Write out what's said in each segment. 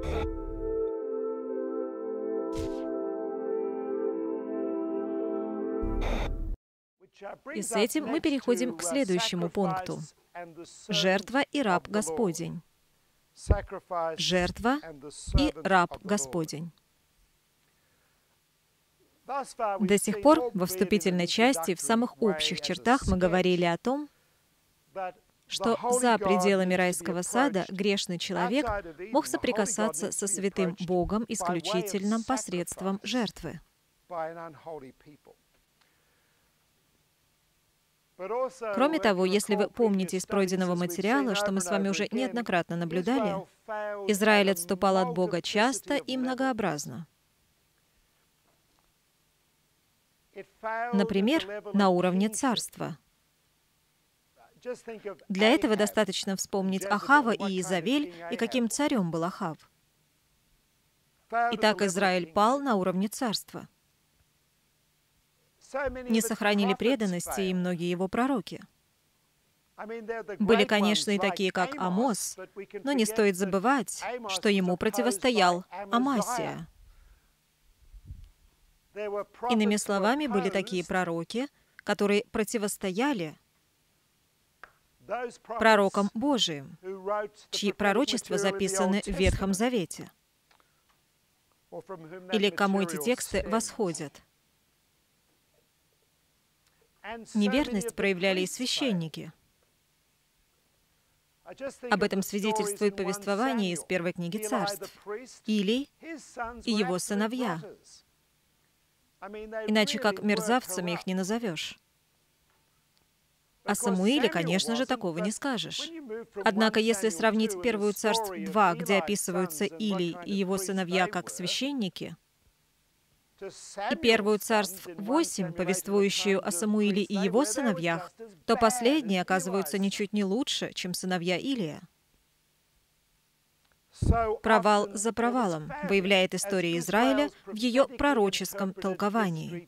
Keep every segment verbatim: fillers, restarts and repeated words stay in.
И с этим мы переходим к следующему пункту. Жертва и раб Господень. Жертва и раб Господень. До сих пор во вступительной части, в самых общих чертах, мы говорили о том, что за пределами райского сада грешный человек мог соприкасаться со святым Богом исключительно посредством жертвы. Кроме того, если вы помните из пройденного материала, что мы с вами уже неоднократно наблюдали, Израиль отступал от Бога часто и многообразно. Например, на уровне царства. Для этого достаточно вспомнить Ахава и Иезавель, и каким царем был Ахав. Итак, Израиль пал на уровне царства. Не сохранили преданности и многие его пророки. Были, конечно, и такие, как Амос, но не стоит забывать, что ему противостоял Амасия. Иными словами, были такие пророки, которые противостояли пророкам Божиим, чьи пророчества записаны в Ветхом Завете, или к кому эти тексты восходят. Неверность проявляли и священники. Об этом свидетельствует повествование из первой книги Царств. Илий и его сыновья. Иначе как мерзавцами их не назовешь. О Самуиле, конечно же, такого не скажешь. Однако, если сравнить Первую Царств два, где описываются Илий и его сыновья как священники, и Первую Царств восемь, повествующую о Самуиле и его сыновьях, то последние оказываются ничуть не лучше, чем сыновья Илия. Провал за провалом выявляет история Израиля в ее пророческом толковании.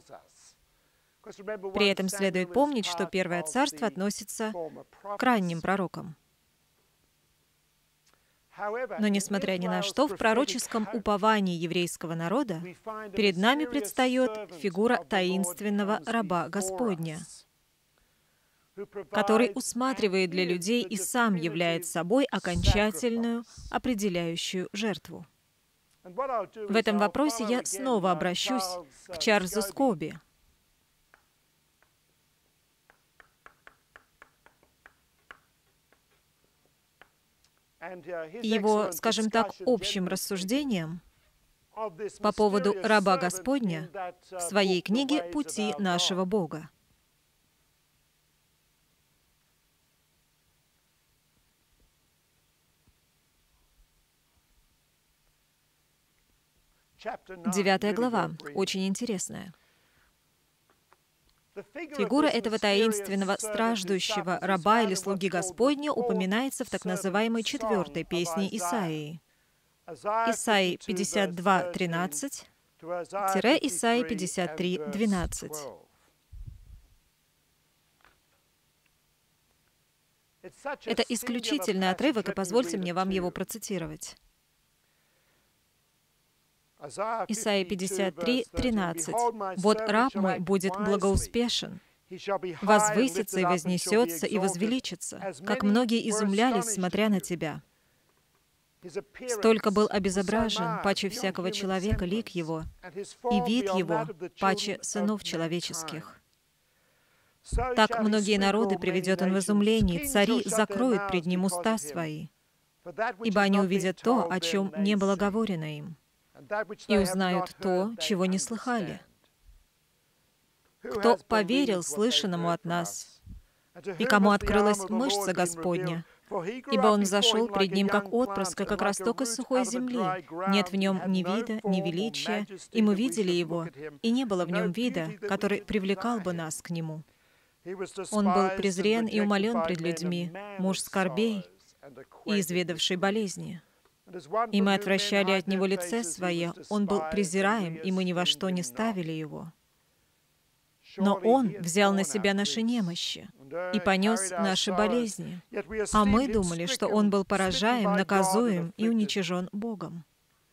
При этом следует помнить, что Первое Царство относится к ранним пророкам. Но, несмотря ни на что, в пророческом уповании еврейского народа перед нами предстает фигура таинственного раба Господня, который усматривает для людей и сам является собой окончательную, определяющую жертву. В этом вопросе я снова обращусь к Чарльзу Скоби. Его, скажем так, общим рассуждением по поводу раба Господня в своей книге «Пути нашего Бога». Девятая глава, очень интересная. Фигура этого таинственного страждущего раба или слуги Господня упоминается в так называемой четвертой песне Исаии. Исаии пятьдесят два, тринадцать, Исаии пятьдесят три, двенадцать. Это исключительный отрывок, и позвольте мне вам его процитировать. Исайя пятьдесят три, тринадцать. «Вот раб мой будет благоуспешен, возвысится и вознесется и возвеличится, как многие изумлялись, смотря на тебя. Столько был обезображен, паче всякого человека лик его, и вид его, паче сынов человеческих. Так многие народы приведет он в изумление, цари закроют пред ним уста свои, ибо они увидят то, о чем не было говорено им, и узнают то, чего не слыхали. Кто поверил слышанному от нас, и кому открылась мышца Господня, ибо Он зашел пред Ним как отпрыск, и как росток из сухой земли. Нет в Нем ни вида, ни величия, и мы видели Его, и не было в Нем вида, который привлекал бы нас к Нему. Он был презрен и умолен пред людьми, муж скорбей и изведавший болезни. И мы отвращали от Него лице Свое, Он был презираем, и мы ни во что не ставили Его. Но Он взял на себя наши немощи и понес наши болезни. А мы думали, что Он был поражаем, наказуем и уничижен Богом.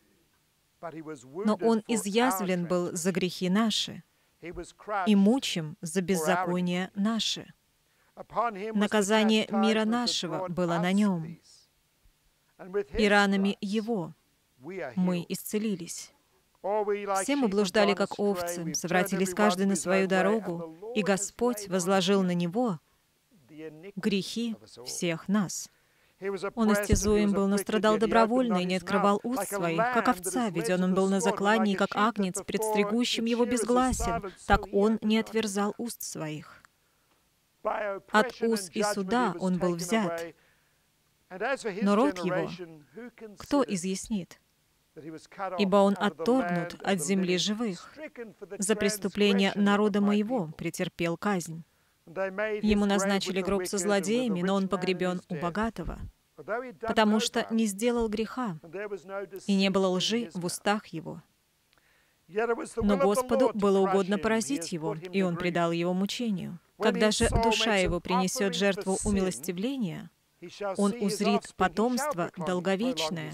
Но Он изъязвлен был за грехи наши и мучим за беззакония наши. Наказание мира нашего было на Нем, и ранами Его мы исцелились. Все мы блуждали, как овцы, совратились каждый на свою дорогу, и Господь возложил на Него грехи всех нас. Он истязуем был, но страдал добровольно и не открывал уст своих. Как овца веден он был на заклании, как агнец, пред стригущим его безгласен, так он не отверзал уст своих. От уз и суда он был взят, но род его кто изъяснит? Ибо он отторгнут от земли живых. За преступление народа моего претерпел казнь. Ему назначили гроб со злодеями, но он погребен у богатого, потому что не сделал греха, и не было лжи в устах его. Но Господу было угодно поразить его, и он предал его мучению. Когда же душа его принесет жертву умилостивления, он узрит потомство долговечное,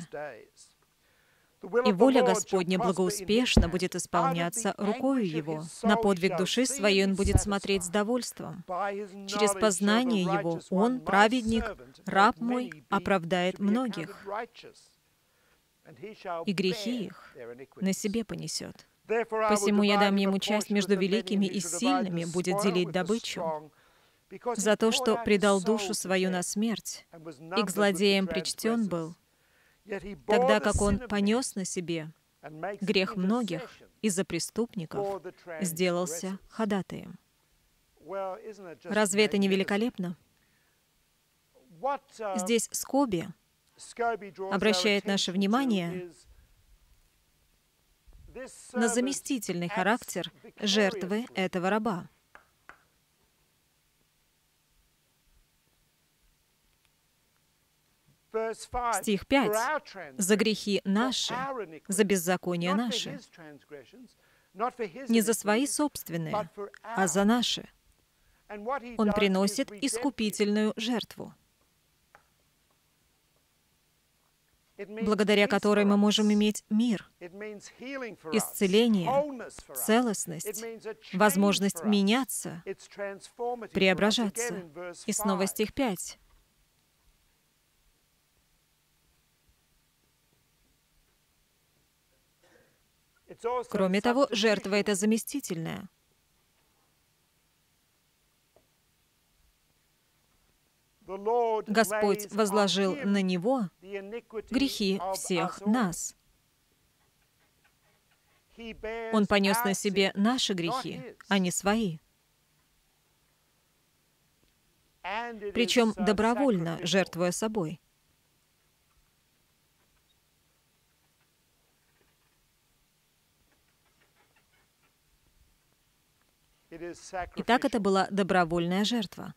и воля Господня благоуспешно будет исполняться рукою его. На подвиг души своей он будет смотреть с довольством. Через познание его он, праведник, раб мой, оправдает многих, и грехи их на себе понесет. Посему я дам ему часть между великими и сильными, будет делить добычу. За то, что предал душу свою на смерть, и к злодеям причтен был, тогда как он понес на себе грех многих из-за преступников, сделался ходатаем. Разве это не великолепно? Здесь Скоби обращает наше внимание на заместительный характер жертвы этого раба. Стих пять. «За грехи наши, за беззакония наши». Не за свои собственные, а за наши. Он приносит искупительную жертву, благодаря которой мы можем иметь мир, исцеление, целостность, возможность меняться, преображаться. И снова стих пять. Кроме того, жертва эта заместительная. Господь возложил на Него грехи всех нас. Он понес на себе наши грехи, а не свои. Причем добровольно, жертвуя собой. Итак, это была добровольная жертва.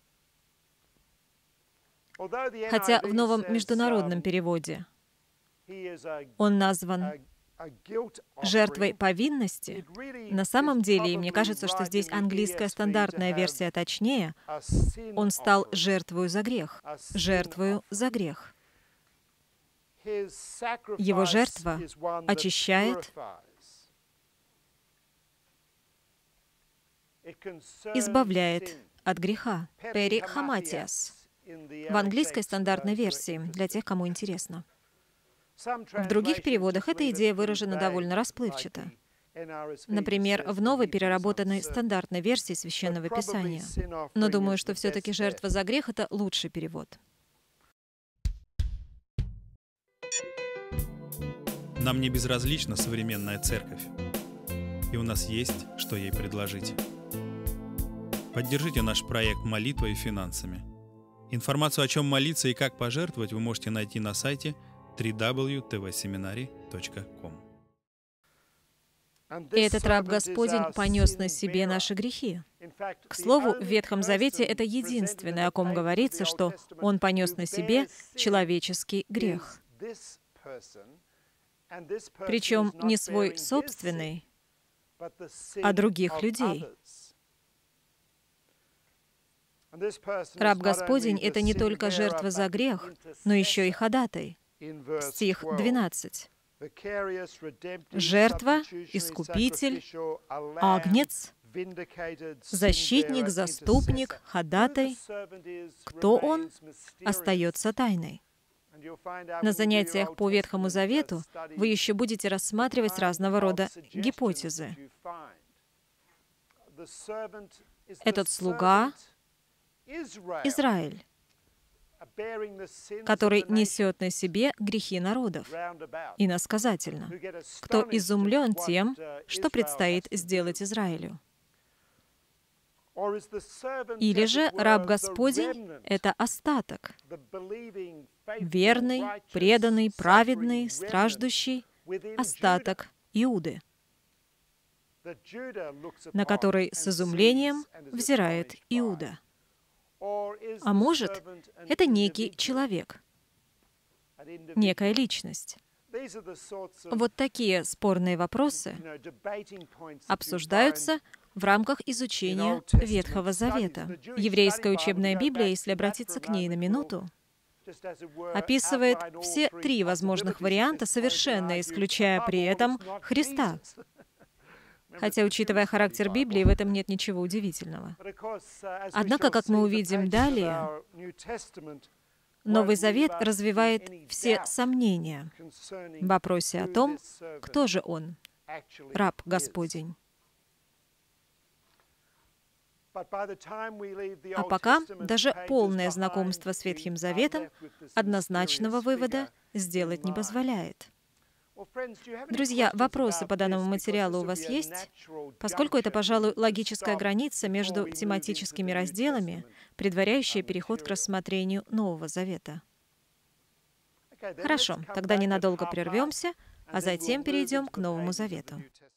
Хотя в новом международном переводе он назван жертвой повинности, на самом деле, и мне кажется, что здесь английская стандартная версия точнее, он стал жертвою за грех, жертвою за грех. Его жертва очищает, избавляет от греха. Пери хаматиас. В английской стандартной версии, для тех, кому интересно. В других переводах эта идея выражена довольно расплывчато. Например, в новой переработанной стандартной версии Священного Писания. Но думаю, что все-таки жертва за грех — это лучший перевод. Нам не безразлична современная церковь, и у нас есть, что ей предложить. Поддержите наш проект молитвой и финансами. Информацию, о чем молиться и как пожертвовать, вы можете найти на сайте дабл ю дабл ю дабл ю точка ти ви семинари точка ком. И этот раб Господень понес на себе наши грехи. К слову, в Ветхом Завете это единственное, о ком говорится, что он понес на себе человеческий грех. Причем не свой собственный, а других людей. Раб Господень — это не только жертва за грех, но еще и ходатай. Стих двенадцать. Жертва, искупитель, агнец, защитник, заступник, ходатай. Кто он, остается тайной. На занятиях по Ветхому Завету вы еще будете рассматривать разного рода гипотезы. Этот слуга — Израиль, который несет на себе грехи народов, иносказательно, кто изумлен тем, что предстоит сделать Израилю. Или же раб Господень — это остаток, верный, преданный, праведный, страждущий остаток Иуды, на который с изумлением взирает Иуда. А может, это некий человек, некая личность. Вот такие спорные вопросы обсуждаются в рамках изучения Ветхого Завета. Еврейская учебная Библия, если обратиться к ней на минуту, описывает все три возможных варианта, совершенно исключая при этом Христа. Хотя, учитывая характер Библии, в этом нет ничего удивительного. Однако, как мы увидим далее, Новый Завет развивает все сомнения в вопросе о том, кто же он, раб Господень. А пока даже полное знакомство с Ветхим Заветом однозначного вывода сделать не позволяет. Друзья, вопросы по данному материалу у вас есть? Поскольку это, пожалуй, логическая граница между тематическими разделами, предваряющая переход к рассмотрению Нового Завета. Хорошо, тогда ненадолго прервемся, а затем перейдем к Новому Завету.